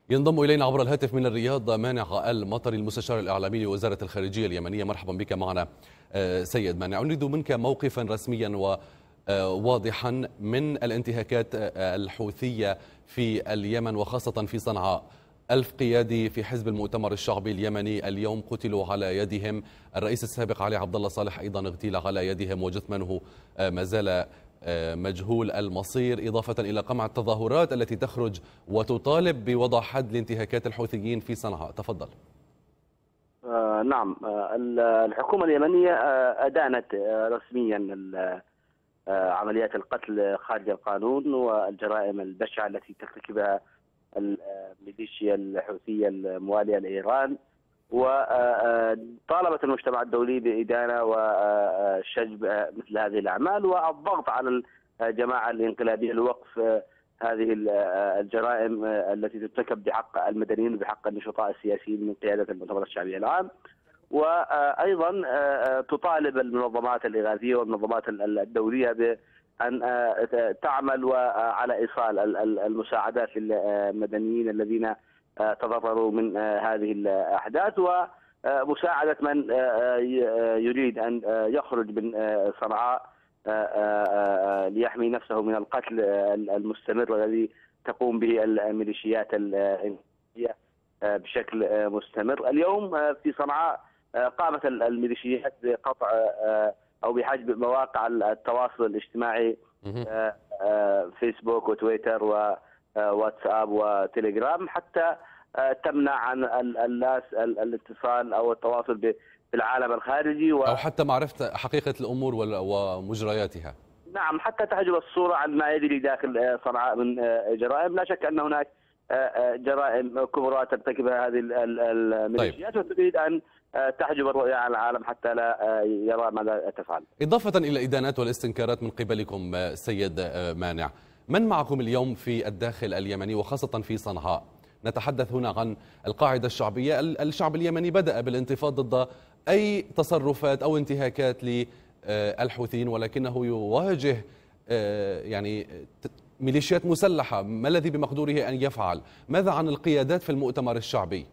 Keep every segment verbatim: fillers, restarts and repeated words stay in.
ينضم إلينا عبر الهاتف من الرياض مانع المطري، المستشار الإعلامي لوزارة الخارجية اليمنية. مرحبا بك معنا سيد مانع. أريد منك موقفا رسميا وواضحا من الانتهاكات الحوثية في اليمن وخاصة في صنعاء. ألف قيادي في حزب المؤتمر الشعبي اليمني اليوم قتلوا على يدهم، الرئيس السابق علي عبد الله صالح أيضا اغتيل على يدهم وجثمنه ما زال مجهول المصير، إضافة إلى قمع التظاهرات التي تخرج وتطالب بوضع حد لانتهاكات الحوثيين في صنعاء. تفضل. آه نعم، آه الحكومة اليمنية آه أدانت آه رسميا آه عمليات القتل خارج القانون والجرائم البشعة التي ترتكبها الميليشيا الحوثية الموالية لإيران، وطالبت المجتمع الدولي بإدانة وشجب مثل هذه الأعمال والضغط على الجماعة الانقلابية لوقف هذه الجرائم التي ترتكب بحق المدنيين وبحق النشطاء السياسيين من قيادة المؤتمر الشعبي العام. وأيضا تطالب المنظمات الإغاثية والمنظمات الدولية بأن تعمل على إيصال المساعدات للمدنيين الذين تضرروا من هذه الأحداث، ومساعدة من يريد أن يخرج من صنعاء ليحمي نفسه من القتل المستمر الذي تقوم به الميليشيات الإنقلابية بشكل مستمر. اليوم في صنعاء قامت الميليشيات بقطع أو بحجب مواقع التواصل الاجتماعي فيسبوك وتويتر وواتساب وتليجرام حتى تمنع عن الناس الاتصال أو التواصل بالعالم الخارجي و... أو حتى معرفة حقيقة الأمور ومجرياتها. نعم، حتى تحجب الصورة عن ما يجري داخل صنعاء من جرائم. لا شك أن هناك جرائم كبرى ترتكبها هذه الميليشيات طيب. وتريد أن تحجب الرؤية عن العالم حتى لا يرى ماذا تفعل. إضافة إلى الإدانات والاستنكارات من قبلكم سيد مانع، من معكم اليوم في الداخل اليمني وخاصة في صنعاء؟ نتحدث هنا عن القاعدة الشعبية. الشعب اليمني بدأ بالانتفاض ضد أي تصرفات أو انتهاكات للحوثيين، ولكنه يواجه يعني ميليشيات مسلحة. ما الذي بمقدوره أن يفعل؟ ماذا عن القيادات في المؤتمر الشعبي؟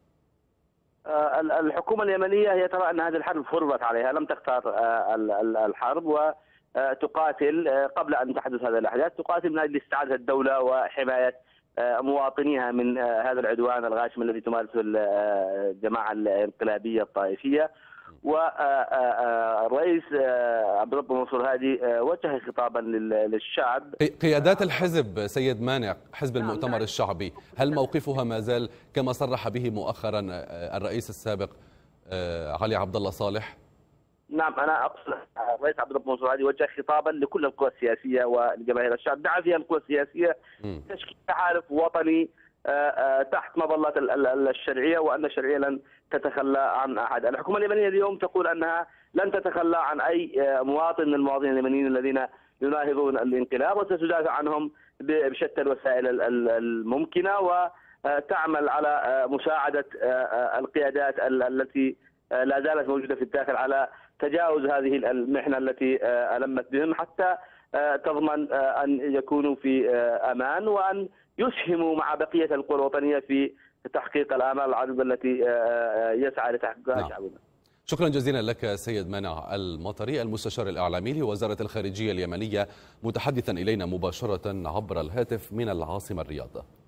الحكومة اليمنية هي ترى أن هذه الحرب فرضت عليها، لم تختار الحرب، وتقاتل قبل أن تحدث هذه الأحداث، تقاتل من أجل استعادة الدولة وحماية مواطنيها من هذا العدوان الغاشم الذي تمارسه الجماعة الانقلابية الطائفية. والرئيس عبد الله منصور هادي وجه خطابا للشعب. قيادات الحزب سيد مانع، حزب نعم المؤتمر نعم. الشعبي، هل موقفها ما زال كما صرح به مؤخرا الرئيس السابق علي عبد الله صالح؟ نعم، انا اقصد الرئيس عبد الله منصور هادي وجه خطابا لكل القوى السياسيه ولجماهير الشعب، دعا فيها القوى السياسيه تشكيل تحالف وطني تحت مظلة الشرعية، وأن الشرعية لن تتخلى عن أحد. الحكومة اليمنية اليوم تقول أنها لن تتخلى عن أي مواطن من المواطنين اليمنيين الذين يناهضون الانقلاب، وستدافع عنهم بشتى الوسائل الممكنة، وتعمل على مساعدة القيادات التي لا زالت موجودة في الداخل على تجاوز هذه المحنة التي ألمت بهم، حتى تضمن أن يكونوا في أمان وأن يسهموا مع بقية القوى الوطنية في تحقيق الآمال العظيمة التي يسعى لتحقيقها نعم. شعبنا. شكرا جزيلا لك سيد مانع المطري، المستشار الإعلامي لوزارة الخارجية اليمنية، متحدثا إلينا مباشرة عبر الهاتف من العاصمة الرياض.